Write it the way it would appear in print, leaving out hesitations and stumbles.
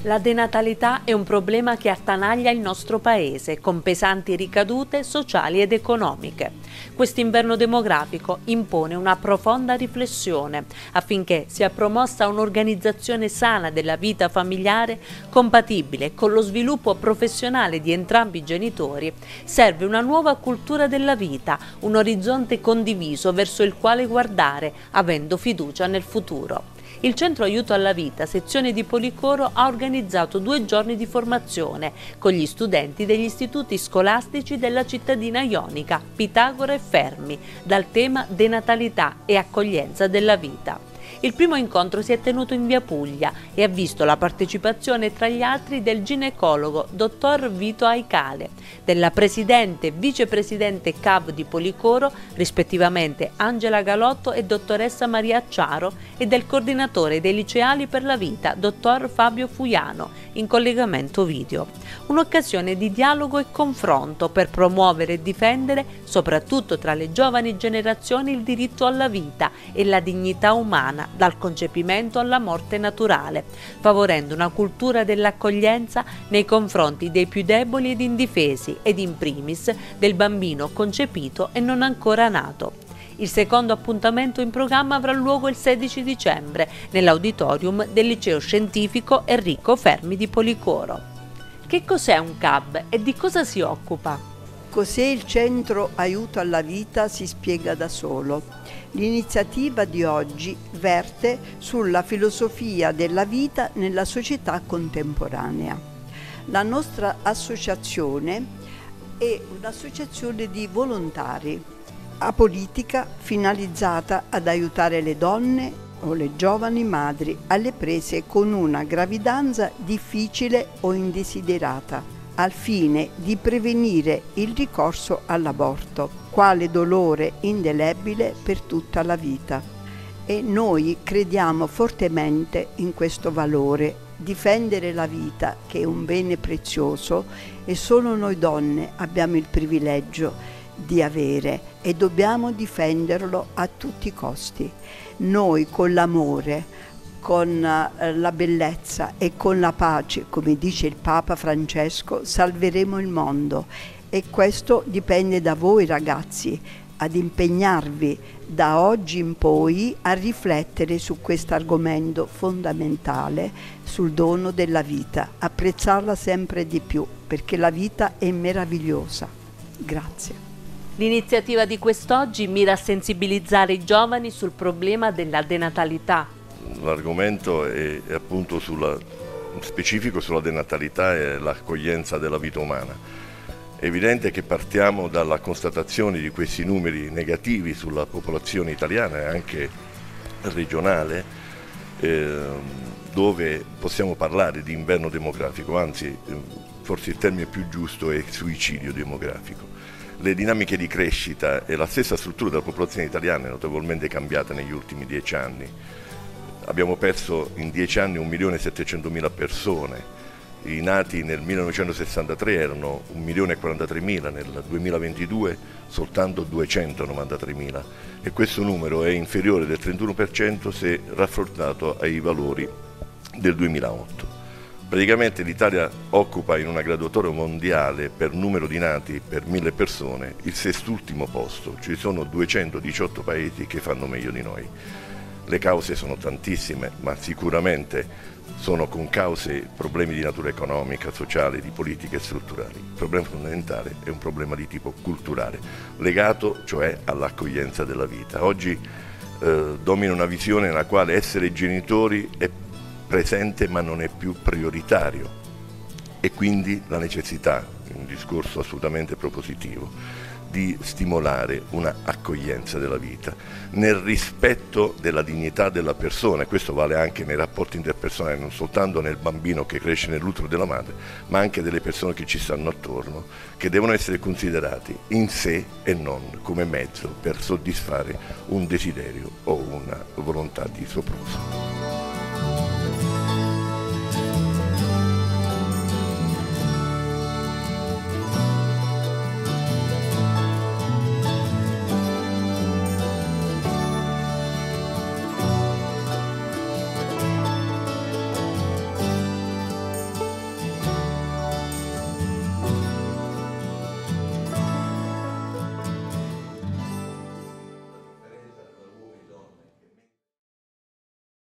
La denatalità è un problema che attanaglia il nostro paese, con pesanti ricadute sociali ed economiche. Quest'inverno demografico impone una profonda riflessione affinché sia promossa un'organizzazione sana della vita familiare compatibile con lo sviluppo professionale di entrambi i genitori. Serve una nuova cultura della vita, un orizzonte condiviso verso il quale guardare, avendo fiducia nel futuro. Il Centro Aiuto alla Vita, sezione di Policoro, ha organizzato 2 giorni di formazione con gli studenti degli istituti scolastici della cittadina ionica, Pitagora e Fermi, dal tema denatalità e accoglienza della vita. Il primo incontro si è tenuto in via Puglia e ha visto la partecipazione tra gli altri del ginecologo dottor Vito Aicale, della presidente e vicepresidente CAV di Policoro, rispettivamente Angela Galotto e dottoressa Maria Acciaro, e del coordinatore dei liceali per la vita, dottor Fabio Fuiano, in collegamento video. Un'occasione di dialogo e confronto per promuovere e difendere, soprattutto tra le giovani generazioni, il diritto alla vita e la dignità umana, dal concepimento alla morte naturale, favorendo una cultura dell'accoglienza nei confronti dei più deboli ed indifesi ed in primis del bambino concepito e non ancora nato. Il secondo appuntamento in programma avrà luogo il 16 dicembre nell'auditorium del Liceo Scientifico Enrico Fermi di Policoro. Che cos'è un CAB e di cosa si occupa? Cos'è il Centro Aiuto alla Vita si spiega da solo. L'iniziativa di oggi verte sulla filosofia della vita nella società contemporanea. La nostra associazione è un'associazione di volontari apolitica finalizzata ad aiutare le donne o le giovani madri alle prese con una gravidanza difficile o indesiderata, al fine di prevenire il ricorso all'aborto, quale dolore indelebile per tutta la vita. E noi crediamo fortemente in questo valore, difendere la vita, che è un bene prezioso e solo noi donne abbiamo il privilegio di avere, e dobbiamo difenderlo a tutti i costi. Noi con l'amore, con la bellezza e con la pace, come dice il Papa Francesco, salveremo il mondo, e questo dipende da voi ragazzi, ad impegnarvi da oggi in poi a riflettere su questo argomento fondamentale, sul dono della vita, apprezzarla sempre di più, perché la vita è meravigliosa. Grazie. L'iniziativa di quest'oggi mira a sensibilizzare i giovani sul problema della denatalità. L'argomento è appunto specifico sulla denatalità e l'accoglienza della vita umana. È evidente che partiamo dalla constatazione di questi numeri negativi sulla popolazione italiana e anche regionale, dove possiamo parlare di inverno demografico, anzi forse il termine più giusto è suicidio demografico. Le dinamiche di crescita e la stessa struttura della popolazione italiana è notevolmente cambiata negli ultimi 10 anni. Abbiamo perso in 10 anni 1.700.000 persone. I nati nel 1963 erano 1.043.000, nel 2022 soltanto 293.000, e questo numero è inferiore del 31% se raffrontato ai valori del 2008. Praticamente l'Italia occupa in una graduatoria mondiale per numero di nati per 1000 persone il sest'ultimo posto. Ci sono 218 paesi che fanno meglio di noi. Le cause sono tantissime, ma sicuramente sono con cause problemi di natura economica, sociale, di politica e strutturali. Il problema fondamentale è un problema di tipo culturale, legato cioè all'accoglienza della vita. Oggi domina una visione nella quale essere genitori è presente ma non è più prioritario, e quindi la necessità, un discorso assolutamente propositivo, di stimolare una accoglienza della vita nel rispetto della dignità della persona. Questo vale anche nei rapporti interpersonali, non soltanto nel bambino che cresce nell'utero della madre, ma anche delle persone che ci stanno attorno, che devono essere considerati in sé e non come mezzo per soddisfare un desiderio o una volontà di sopruso.